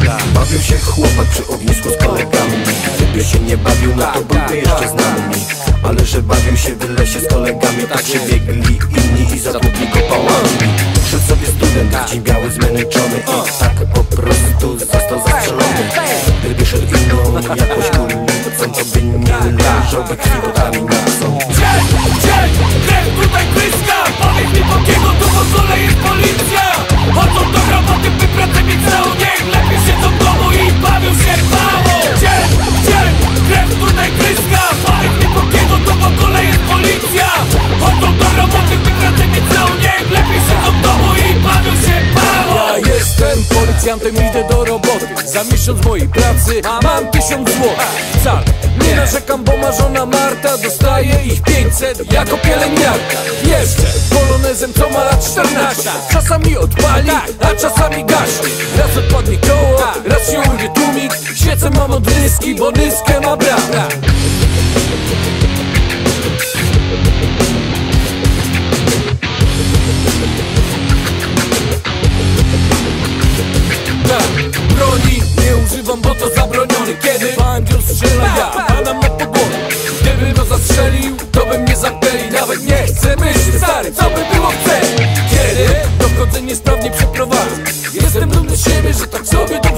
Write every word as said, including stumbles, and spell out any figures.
Bawił się chłopak przy ognisku z kolegami. Gdyby się nie bawił, no to byłby jeszcze z nami. Ale że bawił się w lesie z kolegami, tak się biegli inni i zatłukli go pałami. Szedł sobie student, dzień biały zmęczony i tak po prostu został zastrzelony. Gdyby szedł inną jakąś ulicą, to by nie leżałby krwi botami na co. Dzień, dzień, krew tutaj pryska. Powiedz mi, po kiego tu w ogóle jest policja? Chodzą do roboty, by pracę mieć na niech lepiej siedzą w domu i bawią się mało. Dzień, dzień, krew tutaj pryska. Powiedz mi, po kiego tu w ogóle jest policja? Chodzą do roboty, by pracę mieć na niech lepiej siedzą w domu i bawią się mało. Ja jestem policjantem, idę do roboty. Za miesiąc mojej pracy mam tysiąc złotych. Wcale nie narzekam, bo ma żona Marta dostaje ich pięćset jako pielęgniarka. Jeszcze polonezem, co ma lat czternaście. Czasami odpali, a czasami gaśnie. Raz odpadnie koło, raz się urwie tłumik. Świecę mam od nyski, bo nyskę ma brat. Broni nie używam, bo to zabroniony. Kiedy bandzior strzela, ja padam na pogłowę. Gdyby go zastrzelił, to by mnie zakpeli. Nawet nie chcę myśleć, stary, co by było chcę. Kiedy dochodzenie sprawnie przeprowadzę, jestem dumny z siebie, że tak sobie